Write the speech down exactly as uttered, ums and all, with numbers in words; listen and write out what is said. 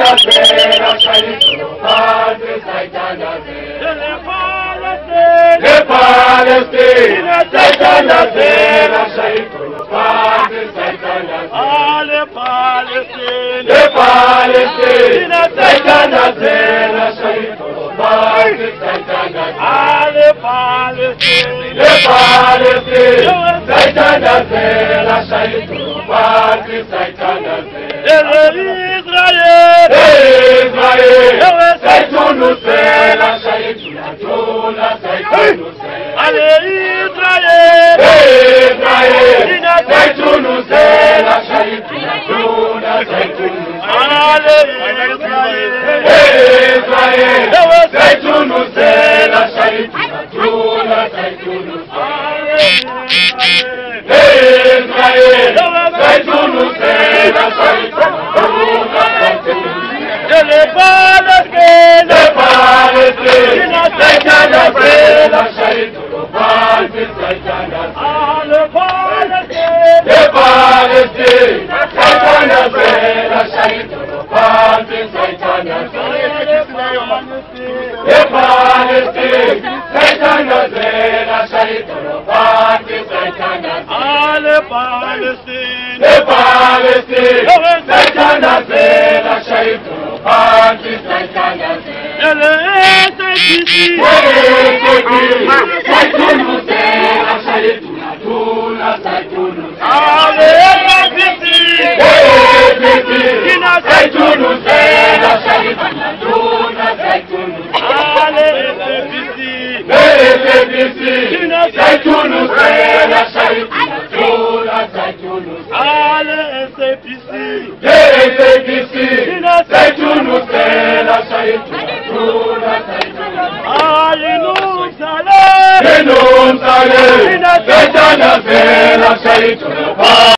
Le Palestine, Saitana Zera, Shaitulu Padre, Saitana Zera. Le Palestine, Le Palestine, Saitana Zera, Shaitulu Padre, Saitana Zera. Le Palestine, Le Palestine, Saitana Zera, Shaitulu Padre, Saitana Zera. Israel, Israel, Saitulu Zera, Shaitulu Adula, Saitulu Zera. Israel, Israel, Saitulu Zera, Shaitulu Adula, Saitulu Zera. Israel, Saitulu Zera, Shaitulu Adula, Saitulu Zera. Israel, Saitulu Zera, Shaitulu Adula, Saitulu Zera. Le Palestine, Le Palestine, Saitana Zera, Shaitulu Padre, Saitana Zera. Le Palestine, Le Palestine, Saitana Zera, Shaitulu Padre, Saitana Zera. Le Palestine, Saitana Zera, Shaitulu Padre, Saitana Zera. Le Palestine, Le Palestine, Saitana Zera, Shaitulu Padre, Saitana Zera. Le Saitulu Zera, Shaitulu Adula, Saitulu Zera. Le Saitulu Zera, Shaitulu Adula, Saitulu Zera. Le Saitulu Zera, Shaitulu Adula, Saitulu Zera. Le Saitulu Zera, Shaitulu Adula, Saitulu Zera. NUMSA, Saitana Zera, Shaitulu